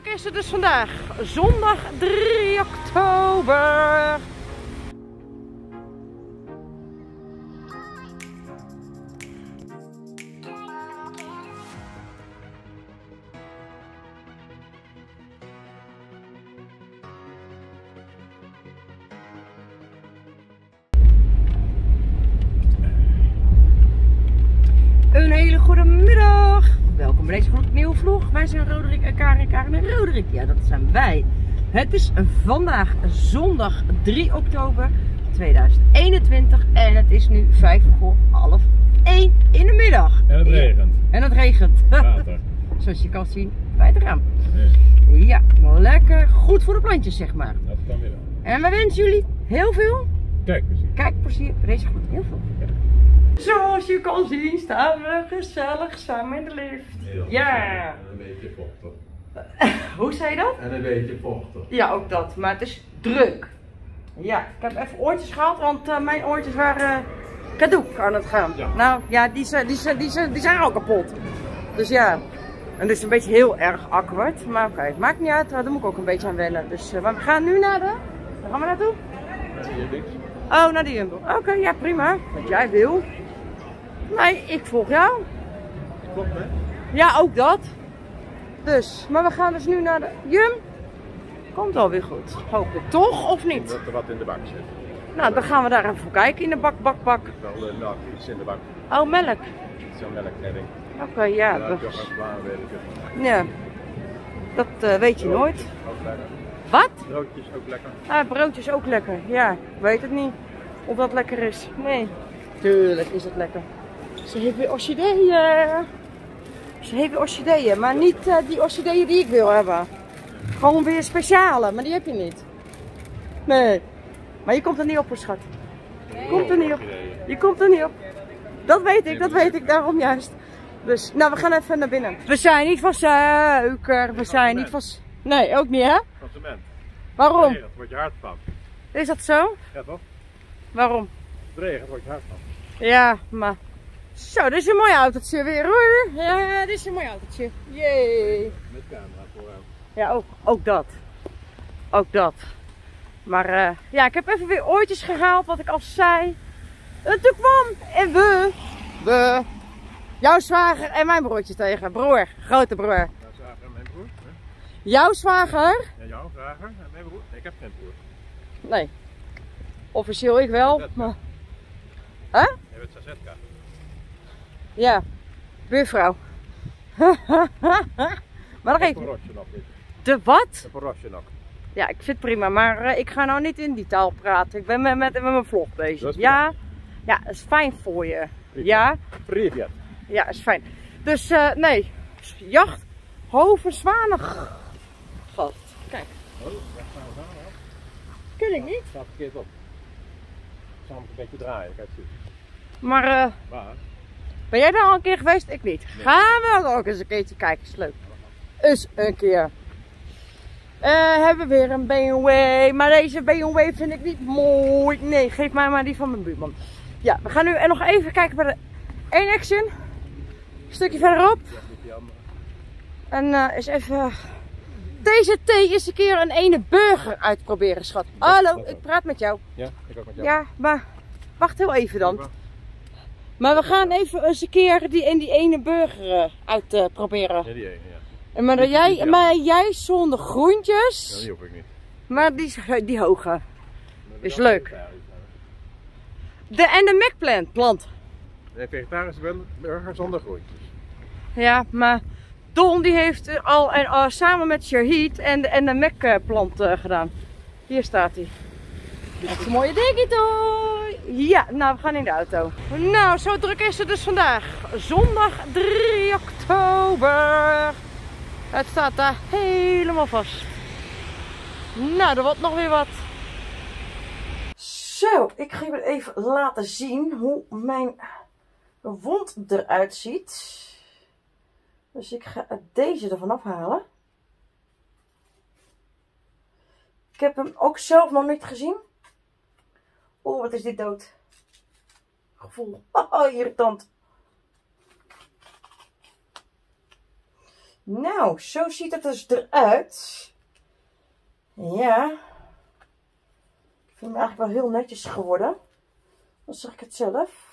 druk is het dus vandaag? Zondag 3 oktober. Een hele goede middag. Welkom bij deze nieuwe vlog. Wij zijn Roderick en Karin en Roderick. Ja, dat zijn wij. Het is vandaag zondag 3 oktober 2021 en het is nu 1:05 in de middag. En het regent. En het regent. Water. Zoals je kan zien bij het raam. Nee. Ja, lekker goed voor de plantjes zeg maar. Dat kan weer wel. En we wensen jullie heel veel Kijkplezier. Deze goed, heel veel. Ja. Zoals je kan zien staan we gezellig samen in de lift. Ja. En een beetje vochtig. Hoe zei je dat? En een beetje vochtig. Ja, ook dat. Maar het is druk. Ja, ik heb even oortjes gehad, want mijn oortjes waren cadeau aan het gaan. Ja. Nou ja, die zijn al kapot. Dus ja. En dus een beetje heel erg awkward. Maar oké, het maakt niet uit. Daar moet ik ook een beetje aan wennen. Dus we gaan nu naar de... Waar gaan we naartoe? Oh, naar de Jumbo. Oké, ja prima. Wat jij wil. Nee, ik volg jou. Klopt hè? Ja, ook dat. Dus, maar we gaan dus nu naar de Jum. Komt alweer goed. Hoop ik toch, of niet? Dat er wat in de bak zit. Nou, dan gaan we daar even voor kijken in de bak. Wel melk iets in de bak. Oh, melk. Zo'n melknedding. Oké, ja. Daar heb je ook een zwaan, weet ik het. Ja. Dat weet je nooit. Ook lekker. Wat? Broodjes ook lekker. Ah, broodjes ook lekker. Ja, ik weet het niet of dat lekker is. Nee. Tuurlijk is het lekker. Ze heeft weer orchideeën. Ze heeft weer orchideeën, maar niet die orchideeën die ik wil hebben. Gewoon weer speciale, maar die heb je niet. Nee. Maar je komt er niet op, hoor, schat. Je komt er niet op. Je komt er niet op. Dat weet ik, daarom juist. Dus, nou, we gaan even naar binnen. We zijn niet van suiker, we zijn niet van... Nee, ook niet, hè? Van cement. Waarom? Het wordt je hart van. Is dat zo? Ja toch? Waarom? Het regent, wordt je hart van. Ja, maar... Zo, dit is een mooi autootje weer, hoor. Ja, dit is een mooi autootje. Jee. Met camera vooruit. Ja, ook dat. Ook dat. Maar ja, ik heb even weer oortjes gehaald, wat ik al zei. En toen kwam en we, jouw zwager en mijn broertje tegen. Broer, grote broer. Jouw zwager en mijn broer? Hè? Jouw zwager? Ja, jouw zwager en mijn broer? Nee, ik heb geen broer. Nee. Officieel ik wel, maar... Hè? Je bent Sazetka. Ja, buurvrouw. Maar nog even. De wat? De Porosjenok. Ja, ik vind het prima, maar ik ga nou niet in die taal praten. Ik ben met mijn vlog bezig. Ja, ja, dat is fijn voor je. Ja? Privet. Ja, is fijn. Dus nee, jacht, hoven, zwanen. Gast, kijk. Oh, waar gaan we gaan? Ken ik niet. Staat verkeerd op. Samen een beetje draaien, kijk eens. Maar Waar? ben jij daar al een keer geweest? Ik niet. Nee. Gaan we ook eens een keertje kijken, is leuk. Eens een keer. Hebben we weer een BMW, maar deze BMW vind ik niet mooi. Nee, geef mij maar die van mijn buurman. Ja, we gaan nu nog even kijken bij de 1 Action. Een stukje verderop. En eens even deze thee eens een keer een ene burger uitproberen, schat. Hallo, ik praat met jou. Ja, ik ook met jou. Ja, maar wacht heel even dan. Maar we gaan even eens een keer die ene burger uitproberen. Ja, die ene, ja. En maar jij zonder groentjes. Ja, die hoef ik niet. Maar die hoge. Is leuk. En de Mac-plant. Nee, vegetarische burger zonder groentjes. Ja, maar Don die heeft al samen met Shahid en de Mac-plant gedaan. Hier staat hij. Dat is een mooie digitoy. Ja, nou we gaan in de auto. Nou, zo druk is het dus vandaag. Zondag 3 oktober. Het staat daar helemaal vast. Nou, er wordt nog weer wat. Zo, ik ga je even laten zien hoe mijn wond eruit ziet. Dus ik ga deze ervan afhalen. Ik heb hem ook zelf nog niet gezien. Oh, wat is dit dood. Gevoel. Oh, irritant. Nou, zo ziet het dus eruit. Ja. Ik vind hem eigenlijk wel heel netjes geworden. Dan zeg ik het zelf.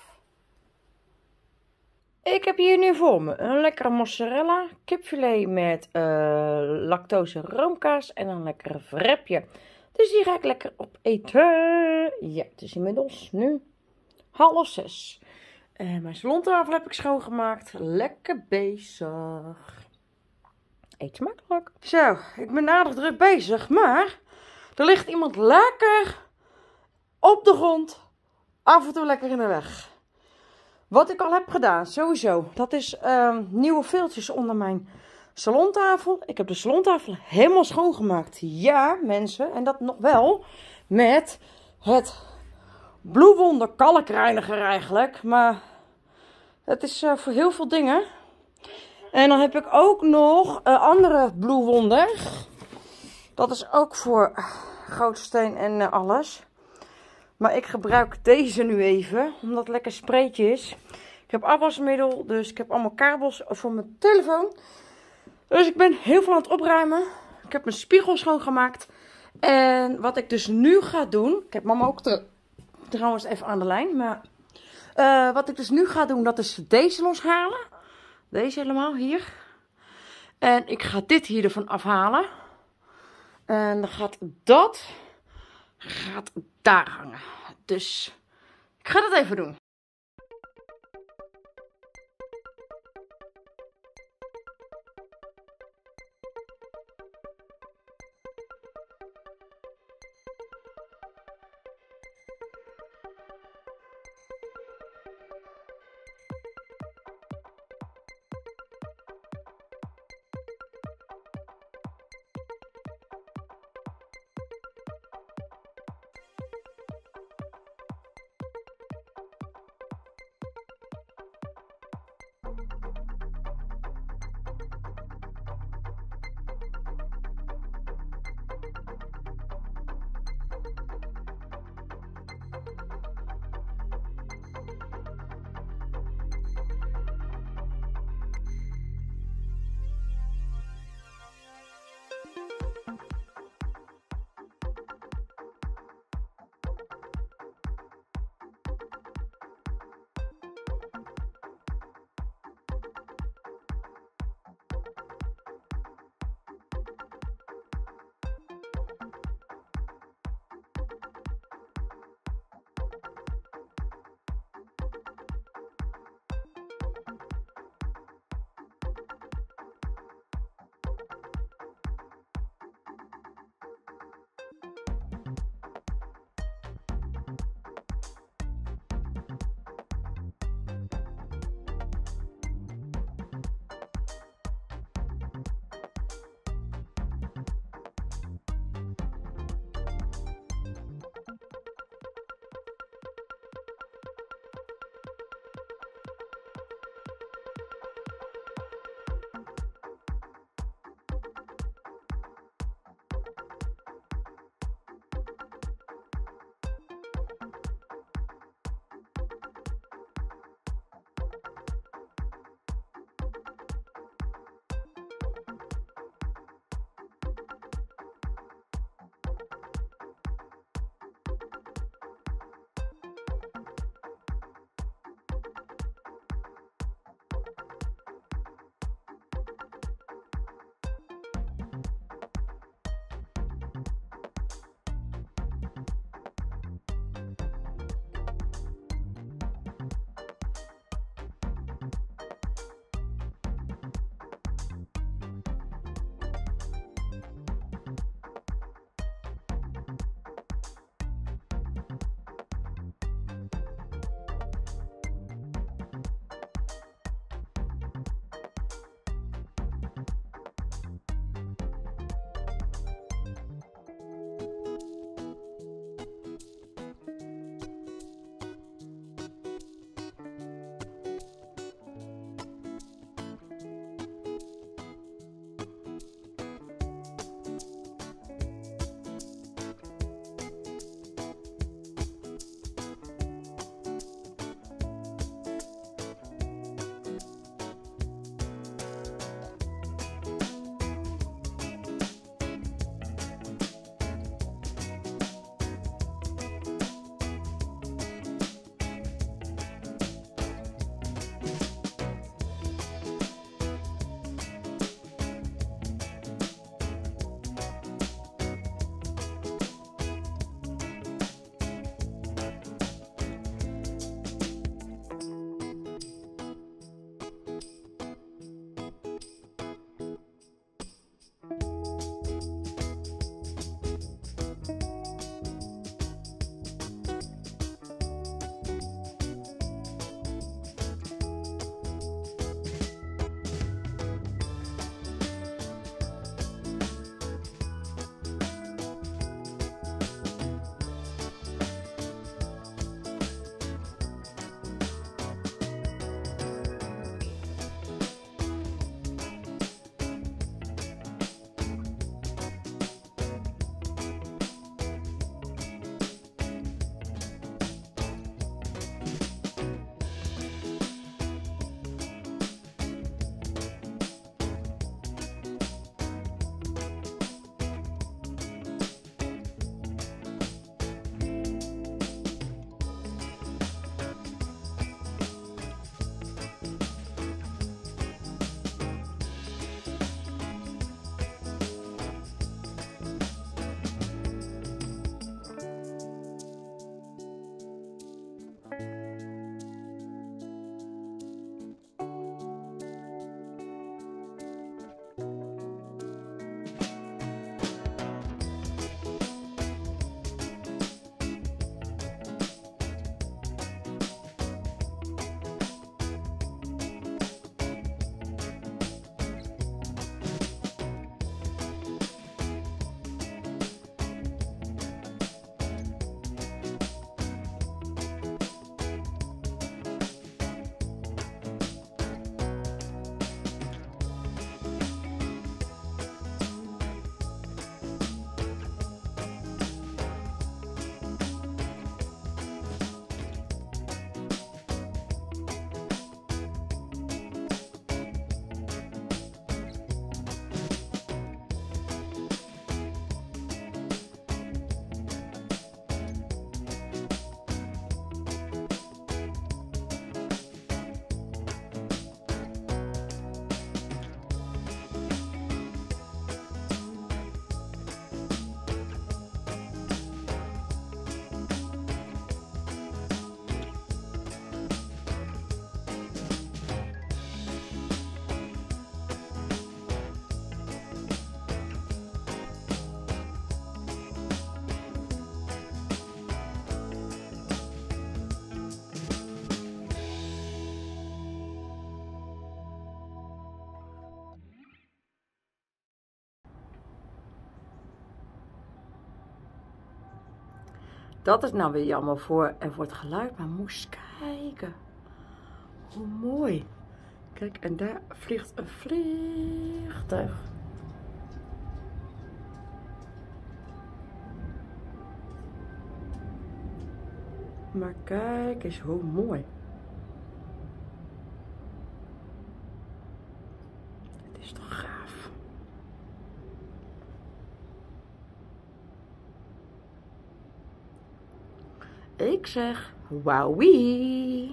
Ik heb hier nu voor me een lekkere mozzarella kipfilet met lactose roomkaas en een lekkere wrapje. Dus die ga ik lekker opeten. Ja, het is inmiddels nu 5:30. En mijn salontafel heb ik schoongemaakt. Lekker bezig. Eet smakelijk. Zo, ik ben aardig druk bezig, maar er ligt iemand lekker op de grond. Af en toe lekker in de weg. Wat ik al heb gedaan, sowieso, dat is nieuwe veeltjes onder mijn salontafel. Ik heb de salontafel helemaal schoongemaakt. Ja, mensen, en dat nog wel met het Blue Wonder kalkreiniger eigenlijk. Maar het is voor heel veel dingen. En dan heb ik ook nog andere Blue Wonder. Dat is ook voor gootsteen en alles. Maar ik gebruik deze nu even, omdat het lekker spreetje is. Ik heb afwasmiddel, dus ik heb allemaal kabels voor mijn telefoon. Dus ik ben heel veel aan het opruimen. Ik heb mijn spiegel schoongemaakt. En wat ik dus nu ga doen, ik heb mama ook trouwens even aan de lijn. Maar wat ik dus nu ga doen, dat is deze loshalen. Deze helemaal hier. En ik ga dit hier ervan afhalen. En dan gaat daar hangen. Dus ik ga dat even doen. Dat is nou weer jammer voor het geluid. Maar moest kijken. Hoe mooi. Kijk, en daar vliegt een vliegtuig. Maar kijk eens hoe mooi. Het is toch gaaf. Ik zeg wauwie.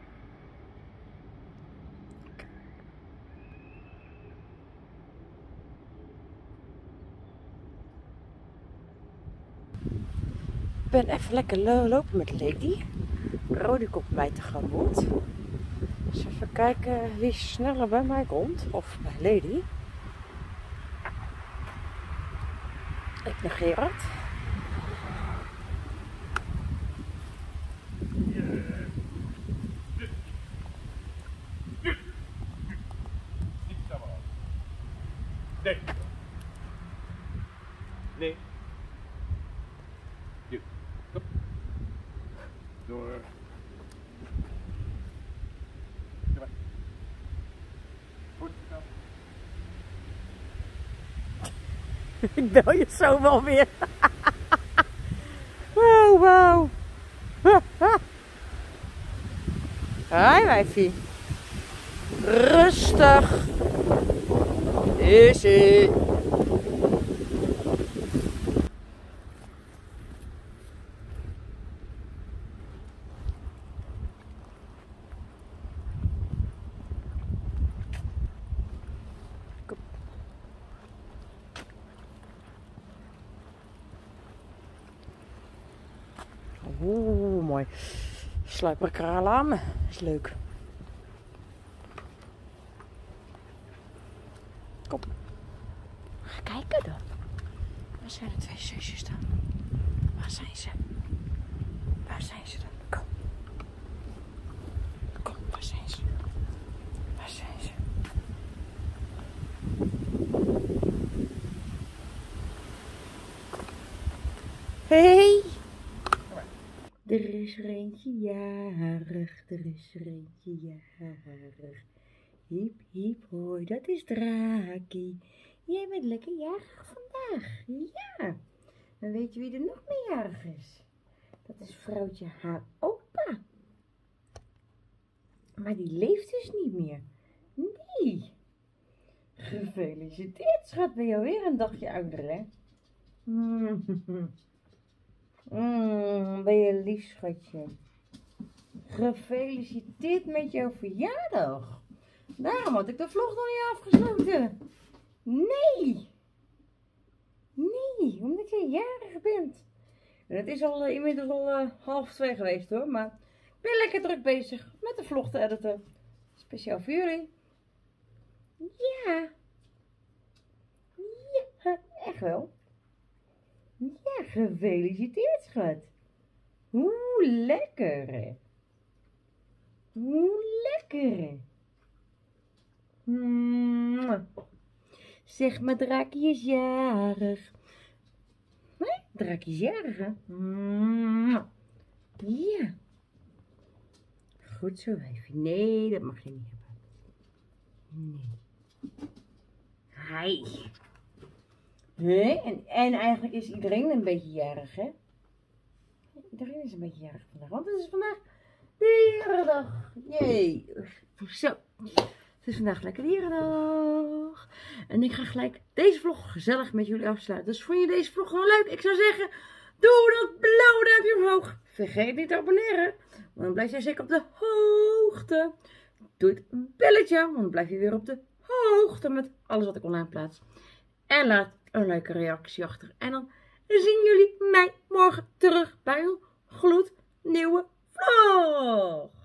Ik ben even lekker lopen met Lady. Rodi komt mij tegemoet. Dus even kijken wie sneller bij mij komt. Of bij Lady. Ik negeer het. Nee. Nee. Kom. Door. Goed. Ik bel je zo wel weer. Wow, wow. Hi wijfie. Rustig. Is-ie. Oeh, mooi. Sluiperkraal aan me. Is leuk. Kom. Ga kijken dan. Waar zijn de twee zusjes dan? Waar zijn ze? Waar zijn ze dan? Kom. Kom, waar zijn ze? Waar zijn ze? Hey! Er is er eentje jarig, er is er eentje jarig. Hiep, hiep, hoi, dat is Draakie. Jij bent lekker jarig vandaag. Ja. En weet je wie er nog meer jarig is? Dat is vrouwtje haar opa. Maar die leeft dus niet meer. Nee. Gefeliciteerd, schat. Ben je alweer een dagje ouder, hè? Ben je lief, schatje. Gefeliciteerd met jouw verjaardag. Daarom had ik de vlog nog niet afgesloten. Nee. Nee, omdat jij jarig bent. En het is al inmiddels al 1:30 geweest hoor. Maar ik ben lekker druk bezig met de vlog te editen. Speciaal voor jullie. Ja. Ja, echt wel. Ja, gefeliciteerd schat. Hoe lekker. Hoe lekker. Zeg maar, Draakie is jarig. Nee, Draakie is jarig, hè? Ja. Goed zo, wijfie. Nee, dat mag je niet hebben. Nee. Hi. Nee, en eigenlijk is iedereen een beetje jarig, hè? Iedereen is een beetje jarig vandaag, want het is vandaag dierendag. Jee. Zo. Het is vandaag lekker dierendag. En ik ga gelijk deze vlog gezellig met jullie afsluiten. Dus vond je deze vlog gewoon leuk? Ik zou zeggen, doe dat blauwe duimpje omhoog. Vergeet niet te abonneren, want dan blijf jij zeker op de hoogte. Doe het belletje, want dan blijf je weer op de hoogte met alles wat ik online plaats. En laat een leuke reactie achter. En dan zien jullie mij morgen terug bij een gloednieuwe vlog.